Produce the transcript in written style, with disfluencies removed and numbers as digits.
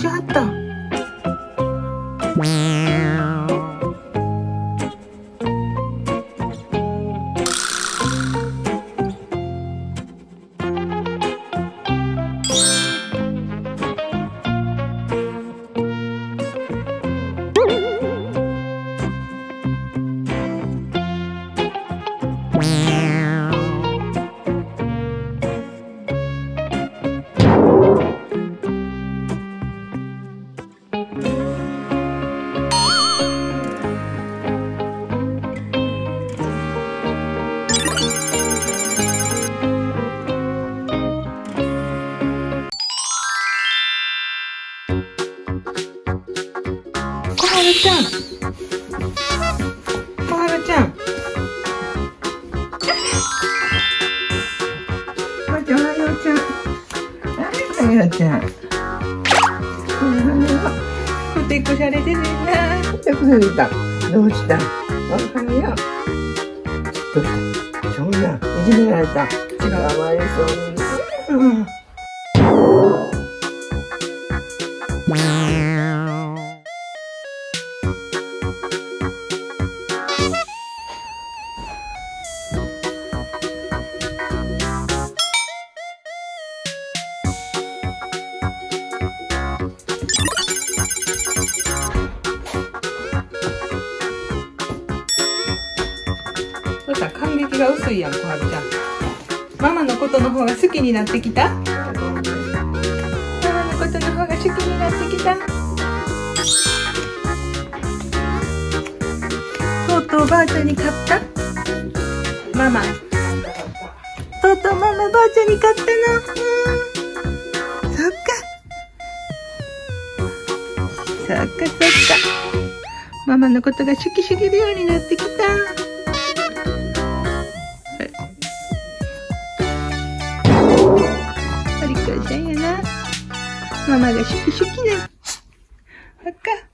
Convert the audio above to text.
しはった。小春ちゃん、小春ちゃん。おはようちゃん。おはようちゃん。ふてくされてるな。ふてくされた。どうした。おはよう。どうした。そんな、いじめられた。かわいそうに。どうした？感激が薄いやん、小春ちゃん。ママのことの方が好きになってきた？ママのことの方が好きになってきた？とうとうおばあちゃんに買った？ママ。とうとうママばあちゃんに買ったの？そっか。そっかそっか。ママのことが好きすぎるようになってきた。お利口ちゃんやな。ママが好きな。そっか。